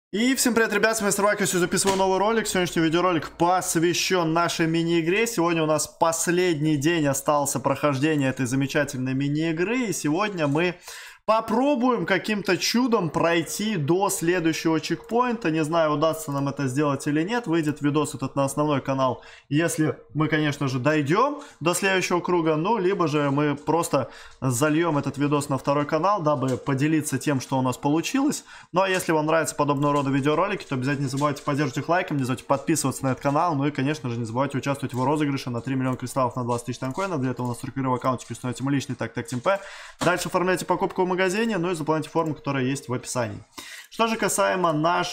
И всем привет, ребят, с вами Старвакис, я записываю новый ролик. Сегодняшний видеоролик посвящен нашей мини-игре. Сегодня у нас последний день остался прохождения этой замечательной мини-игры. И сегодня мы попробуем каким-то чудом пройти до следующего чекпоинта. Не знаю, удастся нам это сделать или нет. Выйдет видос этот на основной канал, если мы, конечно же, дойдем до следующего круга. Ну, либо же мы просто зальем этот видос на второй канал, дабы поделиться тем, что у нас получилось. Ну, а если вам нравятся подобного рода видеоролики, то обязательно не забывайте поддерживать их лайком, не забывайте подписываться на этот канал. Ну и, конечно же, не забывайте участвовать в розыгрыше на 3 миллиона кристаллов на 20 тысяч танкоинов. Для этого у нас в аккаунтике установите мой личный так TeamP. Дальше оформляйте покупку в магазине, ну и заполняйте форму, которая есть в описании. Что же касаемо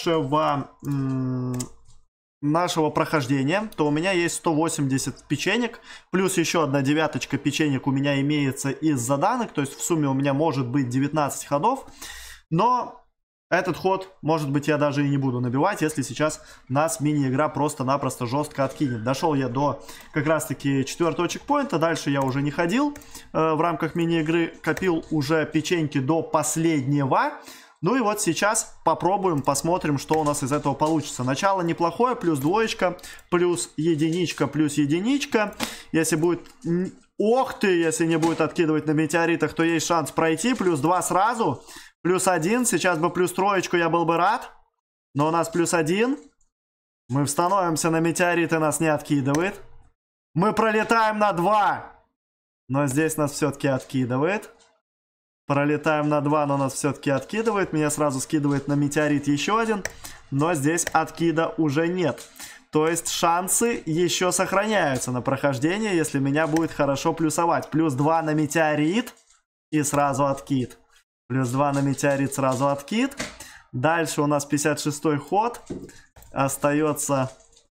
нашего прохождения, то у меня есть 180 печенек, плюс еще одна девяточка печенек у меня имеется из заданок, то есть в сумме у меня может быть 19 ходов, но этот ход, может быть, я даже и не буду набивать, если сейчас нас мини-игра просто-напросто жестко откинет. Дошел я до как раз-таки 4-го чекпоинта, дальше я уже не ходил в рамках мини-игры, копил уже печеньки до последнего. Ну и вот сейчас попробуем, посмотрим, что у нас из этого получится. Начало неплохое, плюс двоечка, плюс единичка, плюс единичка. Если будет... Ох ты, если не будет откидывать на метеоритах, то есть шанс пройти. Плюс 2 сразу. Плюс 1. Сейчас бы плюс троечку, я был бы рад. Но у нас плюс 1. Мы становимся на метеориты, нас не откидывает. Мы пролетаем на 2. Но здесь нас все-таки откидывает. Пролетаем на 2, но нас все-таки откидывает. Меня сразу скидывает на метеорит еще один. Но здесь откида уже нет. То есть шансы еще сохраняются на прохождение, если меня будет хорошо плюсовать. Плюс 2 на метеорит и сразу откид. Плюс 2 на метеорит, сразу откид. Дальше у нас 56-й ход. Остается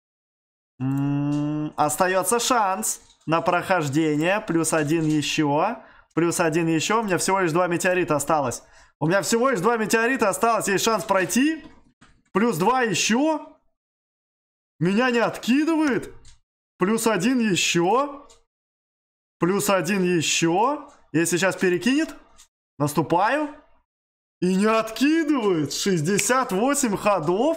шанс на прохождение. Плюс 1 еще. Плюс 1 еще. У меня всего лишь 2 метеорита осталось. У меня всего лишь 2 метеорита осталось. Есть шанс пройти. Плюс 2 еще. Меня не откидывает. Плюс 1 еще. Плюс 1 еще. Если сейчас перекинет. Наступаю. И не откидывает. 68 ходов.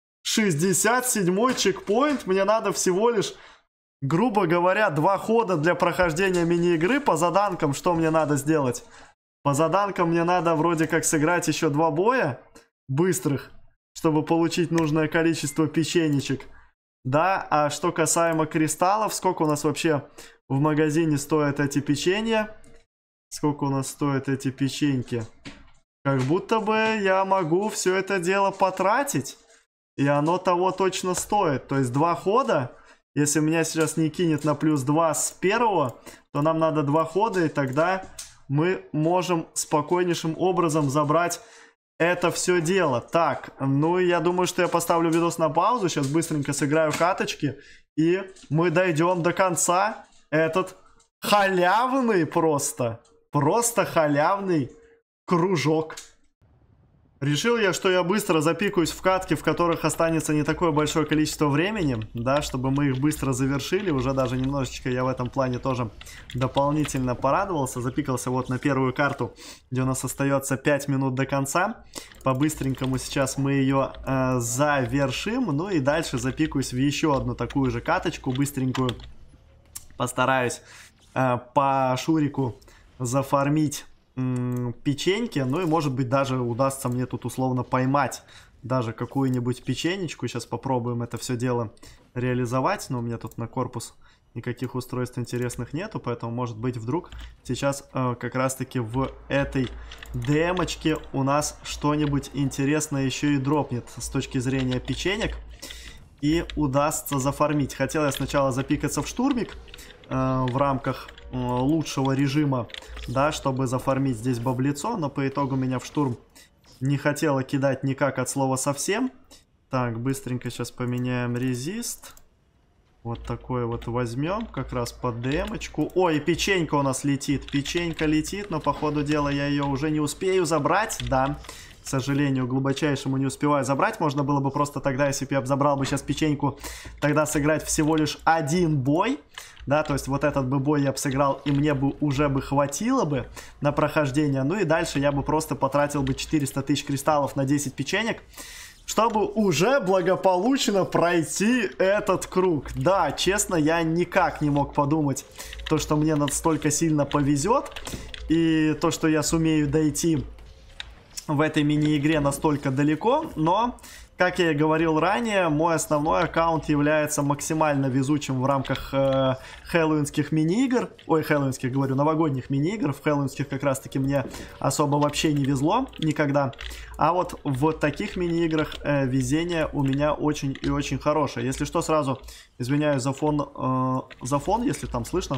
67-й чекпоинт. Мне надо всего лишь, грубо говоря, 2 хода для прохождения мини-игры. По заданкам что мне надо сделать? По заданкам мне надо вроде как сыграть еще 2 боя быстрых, чтобы получить нужное количество печенечек. Да, а что касаемо кристаллов, сколько у нас вообще в магазине стоят эти печенья? Сколько у нас стоят эти печеньки? Как будто бы я могу все это дело потратить. И оно того точно стоит. То есть 2 хода. Если меня сейчас не кинет на плюс 2 с первого, то нам надо 2 хода. И тогда мы можем спокойнейшим образом забрать это все дело. Так, ну я думаю, что я поставлю видос на паузу. Сейчас быстренько сыграю каточки. И мы дойдем до конца. Этот халявный просто халявный кружок. Решил я, что я быстро запикаюсь в катки, в которых останется не такое большое количество времени, да, чтобы мы их быстро завершили. Уже даже немножечко я в этом плане тоже дополнительно порадовался. Запикался вот на первую карту, где у нас остается 5 минут до конца. По-быстренькому сейчас мы ее завершим. Ну и дальше запикаюсь в еще одну такую же каточку, быстренькую. Постараюсь по Шурику зафармить печеньки, ну и может быть даже удастся мне тут условно поймать даже какую-нибудь печенечку. Сейчас попробуем это все дело реализовать, но у меня тут на корпус никаких устройств интересных нету, поэтому может быть вдруг сейчас как раз таки в этой демочке у нас что-нибудь интересное еще и дропнет с точки зрения печенек и удастся зафармить. Хотел я сначала запикаться в штурмик в рамках лучшего режима, да, чтобы зафармить здесь баблицо, но по итогу меня в штурм не хотело кидать никак от слова совсем. Так, быстренько сейчас поменяем резист. Вот такой вот возьмем, как раз под демочку. Ой, печенька у нас летит, печенька летит, но по ходу дела я ее уже не успею забрать, да. К сожалению, глубочайшему не успеваю забрать. Можно было бы просто тогда, если бы я забрал бы сейчас печеньку, тогда сыграть всего лишь 1 бой. Да, то есть вот этот бы бой я бы сыграл, и мне бы уже бы хватило бы на прохождение. Ну и дальше я бы просто потратил бы 400 тысяч кристаллов на 10 печенек. чтобы уже благополучно пройти этот круг. Да, честно, я никак не мог подумать, то, что мне настолько сильно повезет, и то, что я сумею дойти в этой мини-игре настолько далеко, но, как я и говорил ранее, мой основной аккаунт является максимально везучим в рамках хэллоуинских мини-игр. Ой, хэллоуинских, говорю, новогодних мини-игр. В хэллоуинских как раз-таки мне особо вообще не везло никогда. А вот в таких мини-играх везение у меня очень и очень хорошее. Если что, сразу извиняюсь за фон, если там слышно.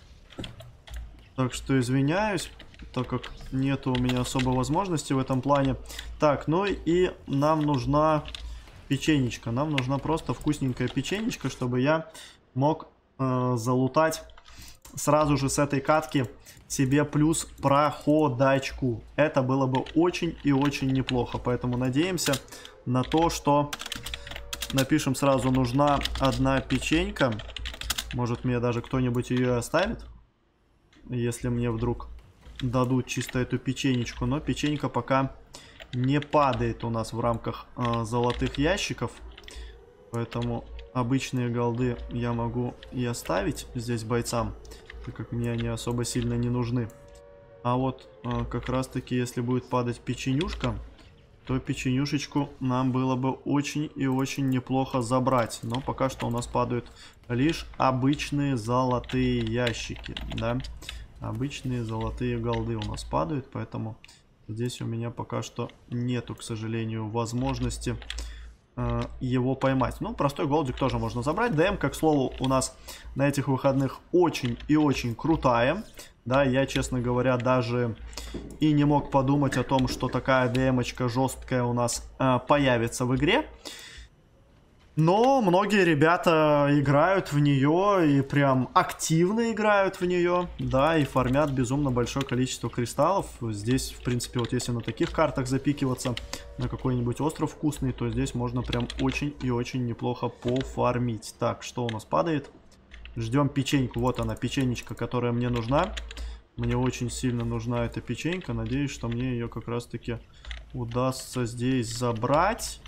Так что извиняюсь, так как нету у меня особой возможности в этом плане. Так, ну и нам нужна печенечка. Нам нужна просто вкусненькая печенечка, чтобы я мог залутать сразу же с этой катки себе плюс проходачку. Это было бы очень и очень неплохо. Поэтому надеемся на то, что... Напишем сразу, нужна одна печенька. Может, мне даже кто-нибудь ее оставит, если мне вдруг дадут чисто эту печенечку. Но печенька пока не падает у нас в рамках золотых ящиков. Поэтому обычные голды я могу и оставить здесь бойцам, так как мне они особо сильно не нужны. А вот как раз таки, если будет падать печенюшка, то печенюшечку нам было бы очень и очень неплохо забрать. Но пока что у нас падают лишь обычные золотые ящики, да. Обычные золотые голды у нас падают, поэтому здесь у меня пока что нету, к сожалению, возможности его поймать. Ну, простой голдик тоже можно забрать. ДМ, к слову, у нас на этих выходных очень и очень крутая. Да, я, честно говоря, даже и не мог подумать о том, что такая ДМочка жесткая у нас появится в игре. Но многие ребята играют в нее и прям активно играют в нее, да, и фармят безумно большое количество кристаллов. Здесь, в принципе, вот если на таких картах запикиваться на какой-нибудь остров вкусный, то здесь можно прям очень и очень неплохо пофармить. Так, что у нас падает? Ждем печеньку. Вот она, печенечка, которая мне нужна. Мне очень сильно нужна эта печенька. Надеюсь, что мне ее как раз-таки удастся здесь забрать.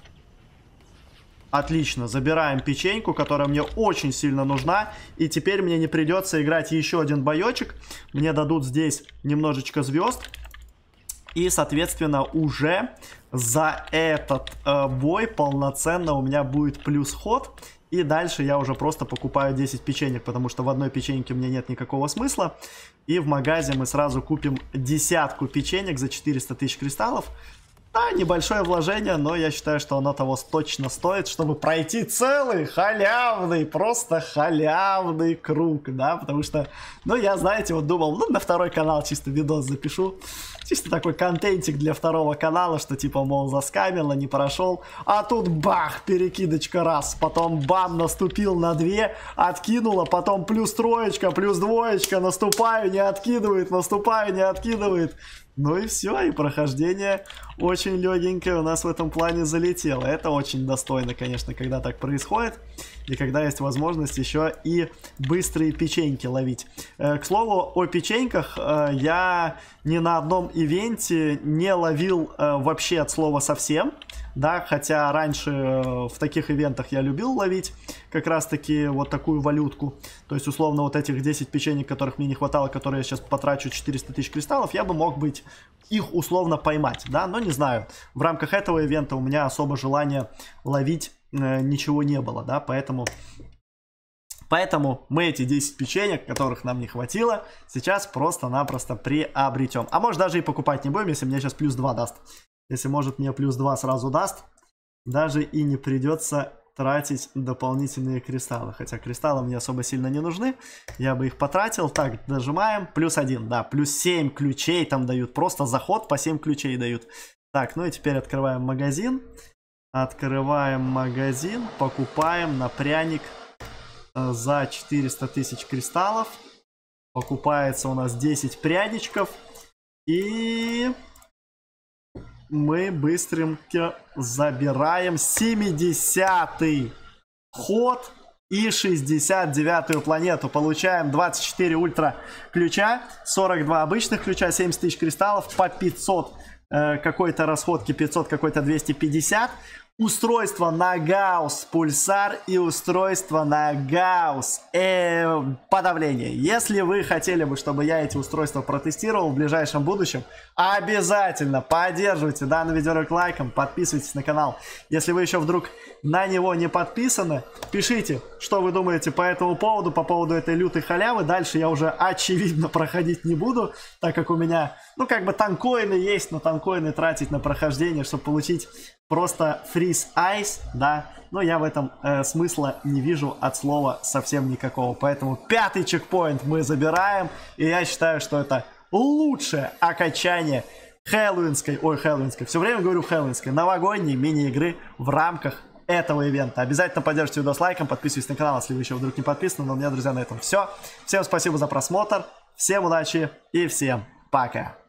Отлично, забираем печеньку, которая мне очень сильно нужна. И теперь мне не придется играть еще один боечек. Мне дадут здесь немножечко звезд. И, соответственно, уже за этот бой полноценно у меня будет плюс ход. И дальше я уже просто покупаю 10 печенек, потому что в одной печеньке мне нет никакого смысла. И в магазе мы сразу купим десятку печенек за 400 тысяч кристаллов. Да, небольшое вложение, но я считаю, что оно того точно стоит, чтобы пройти целый халявный, просто халявный круг, да, потому что, ну, я, знаете, вот думал, ну, на второй канал чисто видос запишу, чисто такой контентик для второго канала, что типа, мол, заскамило, не прошел, а тут бах, перекидочка раз, потом бам, наступил на 2, откинула, потом плюс троечка, плюс двоечка, наступаю, не откидывает, наступаю, не откидывает. Ну и все, и прохождение очень легенькое у нас в этом плане залетело. Это очень достойно, конечно, когда так происходит. И когда есть возможность еще и быстрые печеньки ловить. К слову, о печеньках я ни на одном ивенте не ловил вообще от слова совсем. Да, хотя раньше в таких ивентах я любил ловить как раз-таки вот такую валютку. То есть, условно, вот этих 10 печенек, которых мне не хватало, которые я сейчас потрачу 400 тысяч кристаллов, я бы мог быть их условно поймать, да, но не знаю. В рамках этого ивента у меня особо желания ловить ничего не было, да, поэтому мы эти 10 печенек, которых нам не хватило, сейчас просто-напросто приобретем. А может даже и покупать не будем, если мне сейчас плюс 2 даст. Если может мне плюс 2 сразу даст, даже и не придется тратить дополнительные кристаллы. Хотя кристаллы мне особо сильно не нужны, я бы их потратил. Так, дожимаем, плюс 1, да, плюс 7 ключей там дают, просто заход по 7 ключей дают. Так, ну и теперь открываем магазин. Открываем магазин, покупаем на пряник за 400 тысяч кристаллов. Покупается у нас 10 пряничков. И мы быстренько забираем 70-й ход и 69-ю планету. Получаем 24 ультра ключа, 42 обычных ключа, 70 тысяч кристаллов, по 500 какой-то расходки, 500 какой-то 250. устройство на Гаусс пульсар и устройство на Гаусс подавление. Если вы хотели бы, чтобы я эти устройства протестировал в ближайшем будущем, обязательно поддерживайте данный видеоролик лайком, подписывайтесь на канал. Если вы еще вдруг на него не подписаны, пишите, что вы думаете по этому поводу, по поводу этой лютой халявы. Дальше я уже очевидно проходить не буду, так как у меня, ну как бы танкоины есть, но танкоины тратить на прохождение, чтобы получить просто freeze ice, да, но я в этом смысла не вижу от слова совсем никакого. Поэтому 5-й чекпоинт мы забираем, и я считаю, что это лучшее окончание хэллоуинской, все время говорю хэллоуинской, новогодней мини-игры в рамках этого ивента. Обязательно поддержите видос лайком, подписывайтесь на канал, если вы еще вдруг не подписаны. Но у меня, друзья, на этом все. Всем спасибо за просмотр, всем удачи и всем пока.